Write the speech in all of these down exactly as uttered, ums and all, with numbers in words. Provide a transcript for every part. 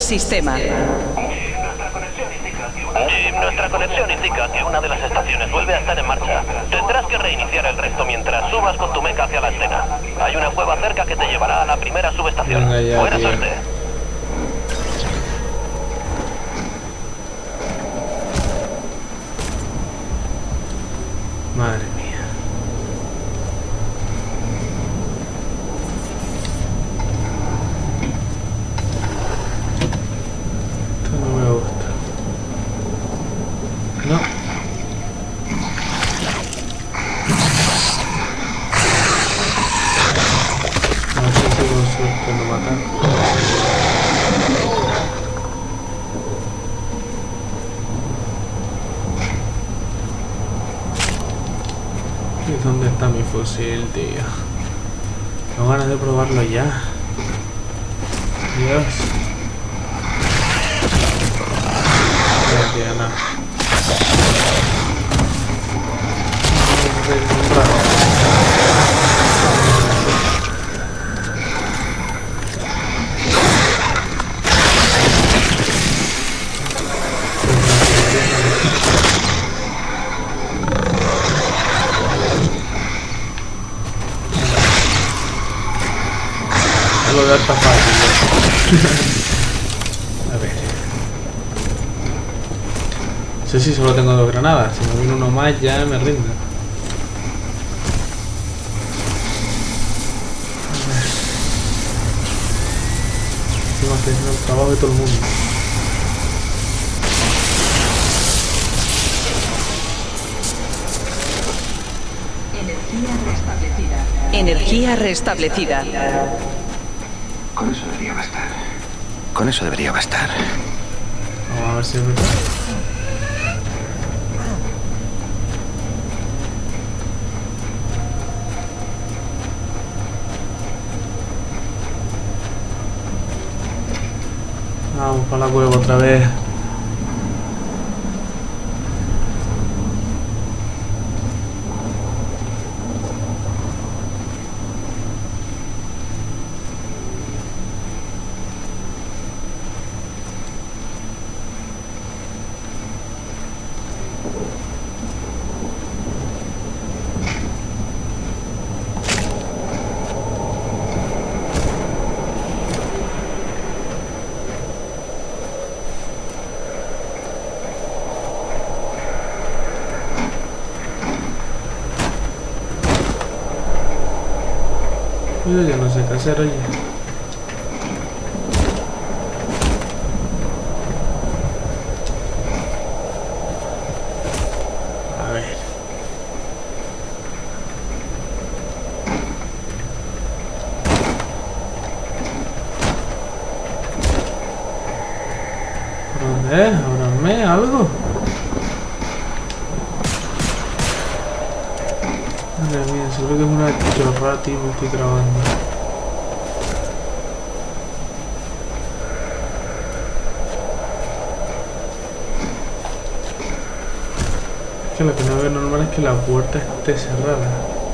Sistema. Nuestra conexión indica que una... Jim, nuestra conexión indica que una de las estaciones vuelve a estar en marcha. Tendrás que reiniciar el resto mientras subas con tu meca hacia la escena. Hay una cueva cerca que te llevará a la primera subestación. Venga ya, Buena tío. suerte. Madre mía. Esto no me gusta. No. No sé si con suerte lo matan. ¿Y dónde está mi fusil, tío? Tengo ganas de probarlo ya. Dios. No, tío, no. Un rato. Lo de esta fácil. A ver. No sé si solo tengo dos granadas. Si me viene uno más ya me rindo. A ver. Encima estoy haciendo el trabajo de todo el mundo. Energía restablecida. Con eso debería bastar. Con eso debería bastar. Vamos a ver si es verdad. Vamos para la cueva otra vez. Yo ya no sé qué hacer, oye. A ver. ¿Por dónde es? ¿Ábrame algo? Madre mía, seguro que es una chorrada, tío, me estoy trabando. Es que lo que no veo normal es que la puerta esté cerrada.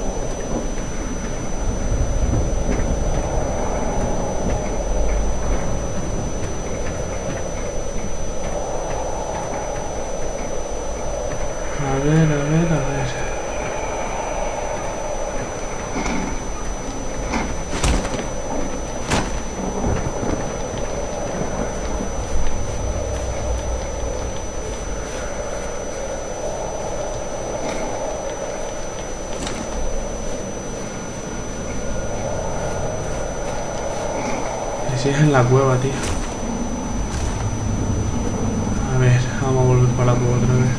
A ver, a ver, a ver. Si es en la cueva, tío. A ver, vamos a volver para la cueva otra vez.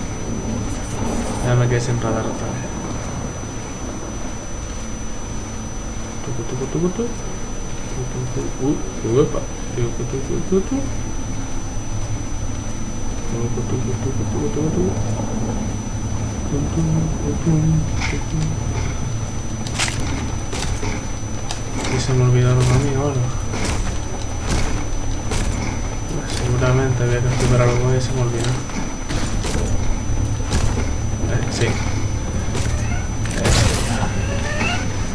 Ya me quedé sin radar otra vez. Tucu, tucu, tucu, tucu. Uh, uepa. Tucu, tucu, tucu, tucu. Tucu, tucu, tucu, tucu, tucu, tucu. Tum, tum, tum, tum, tum. Y se me olvidaron a mí ahora. Seguramente había que activar algo y se me olvidó. Eh, sí.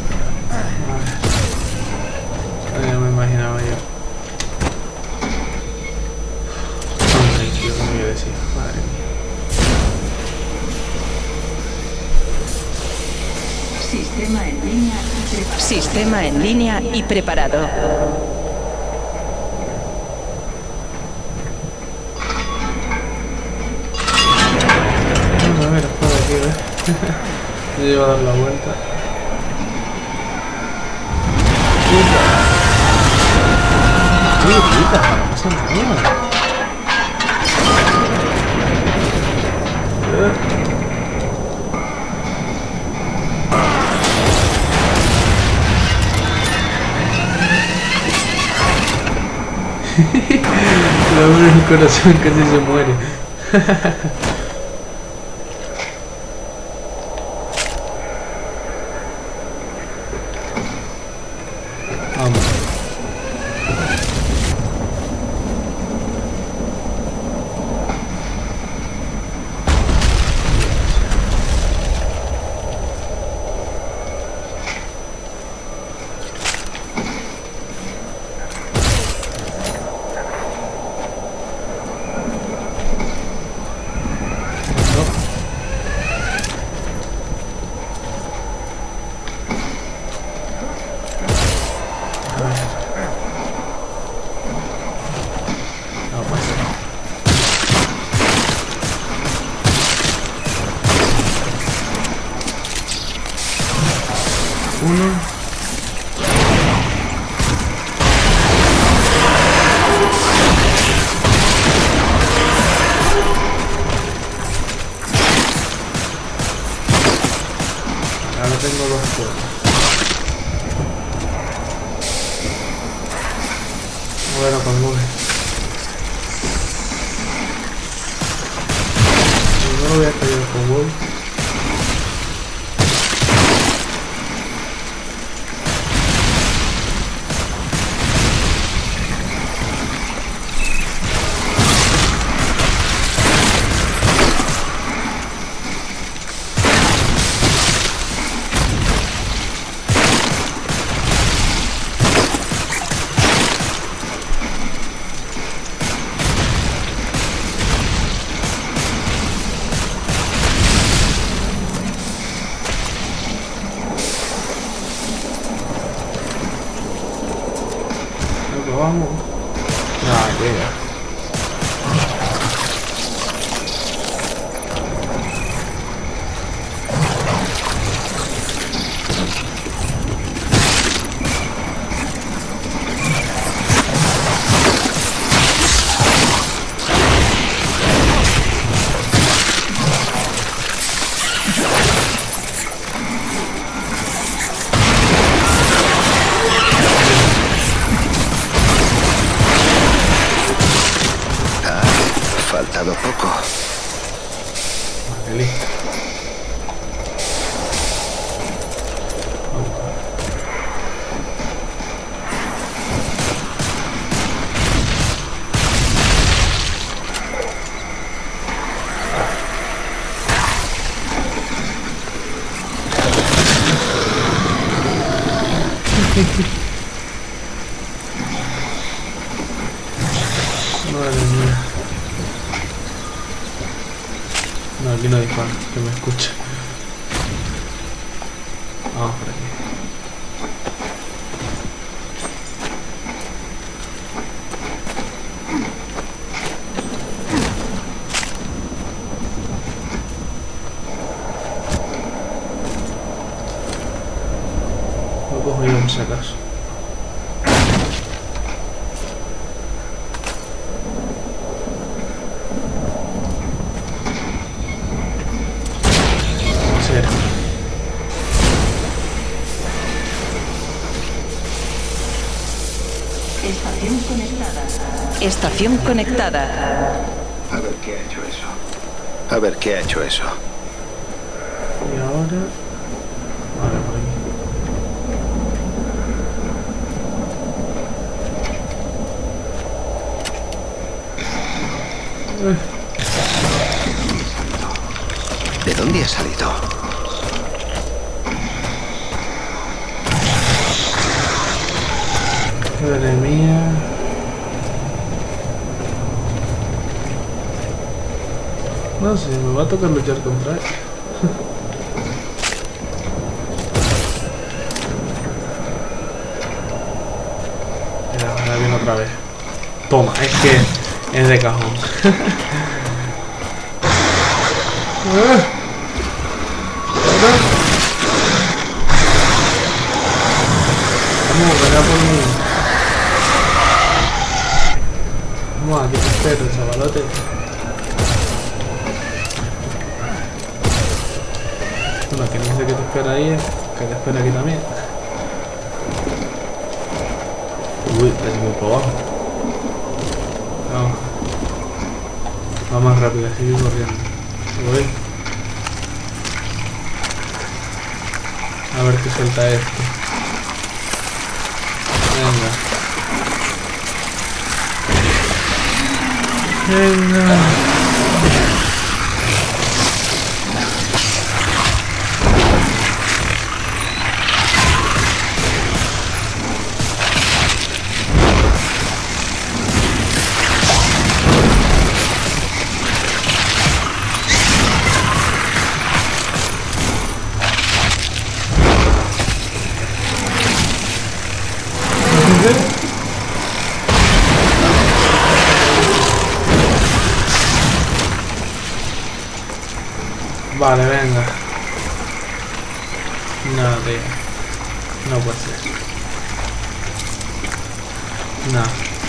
Vale. Ya me imaginaba yo. Sistema en línea y preparado. Sistema en línea y preparado. Vamos a ver, por aquí, ¿eh? Yo iba a dar la vuelta. Sí, quita, no pasa nada. Le abre el corazón, casi se muere. Vamos. Uno. Ahora tengo dos fuegos. Bueno, pues muy bien. No lo voy a caer con Wolf. Vamos. Ah, llega. Faltado poco. Vale, listo. Madre mía. No, aquí no dispara, que me escucha. Vamos por aquí. Lo cojo yo en si acaso. Estación conectada. Estación conectada. A ver qué ha hecho eso. A ver qué ha hecho eso. Y ahora... Vale, por aquí. Eh. ¿De dónde ha salido? Madre mía. No sé, me va a tocar luchar contra él. Vale, viene otra vez. Toma, es que es de cajón. Vamos, venga por mí. Vamos, aquí te espero, chavalote. Bueno, que no sé qué te espera ahí, que te espera aquí también. Uy, casi voy por abajo. Vamos. Va más rápido, así voy corriendo. Voy. A ver qué suelta esto. Venga. Venga. Vale, venga. No, tío. No puede ser. No.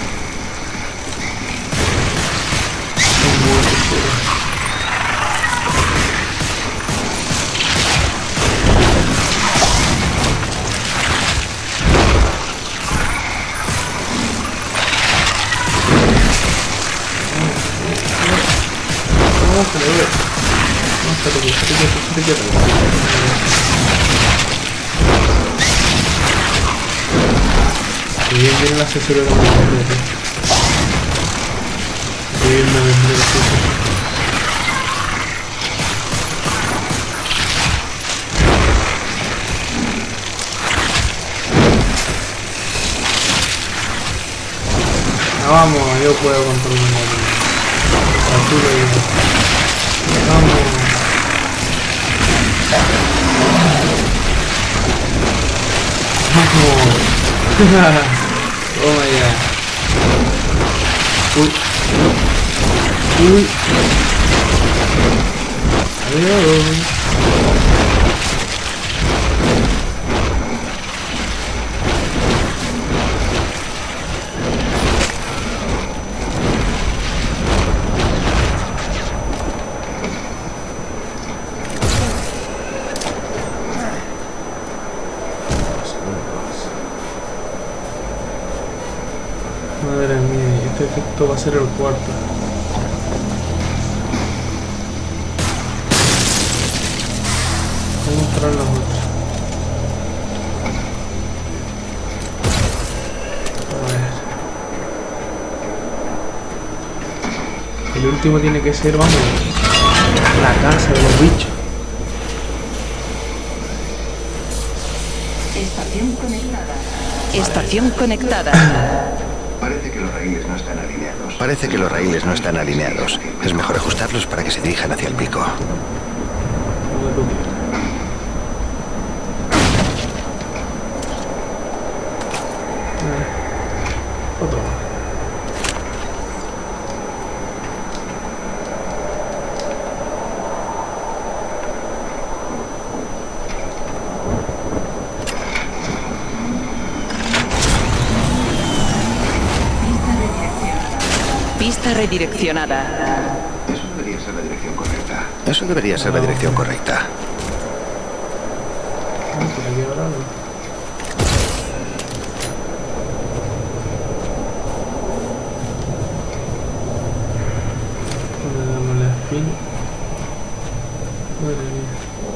¿Cómo se le ve? Estate quieto, estate quieto, estate quieto. Y bien viene la asesora de la mujer. Y bien me vendré la asesora. Ah, vamos, yo puedo controlar el móvil. Arturo y... Vamos. Vamos. Toma ya. Uy. Uy. Adiós. Madre mía, este efecto va a ser el cuarto. Voy a mostrar los otros. A ver. El último tiene que ser, vamos, la casa de los bichos. Estación conectada. Estación conectada. Parece que los raíles no están alineados. Parece que los raíles no están alineados. Es mejor ajustarlos para que se dirijan hacia el pico. Otro. Pista redireccionada. Eso debería ser la dirección correcta. Eso debería ser la dirección correcta. Ah, por aquí habrá algo. Le damos la espina. Madre mía.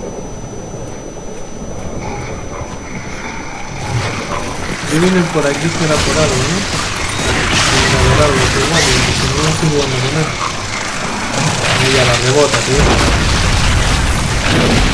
Si vienen por aquí será por algo, ¿no? Por algo, que igual, porque si no lo estoy jugando con él. Ahí ya la rebota, tío.